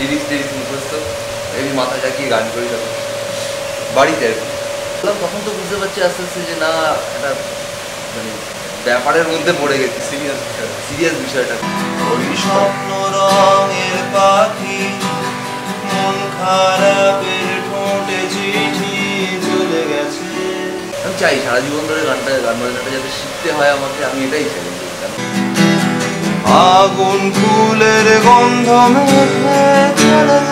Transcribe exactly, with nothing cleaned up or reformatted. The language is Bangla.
লিরিক্স টিরিক্স মুখস্থ এমনি মাথা চাকিয়ে গান করি তখন বাড়িতে আর কি। তখন তো বুঝতে পারছি আস্তে আস্তে যে না একটা মানে ব্যাপারের মধ্যে পড়ে গেছি, সিরিয়াস বিষয় সিরিয়াস বিষয়টা। ওই স্বপ্ন রঙের পাখি মন খারাপের ঠোঁটে চিঠি চলে গেছে। আমি চাই সারা জীবন ধরে গানটা গান বাজনাটা যাতে শিখতে হয় আমাকে, আমি এটাই চাই। আগুন ফুলের গন্ধ মেখে চলে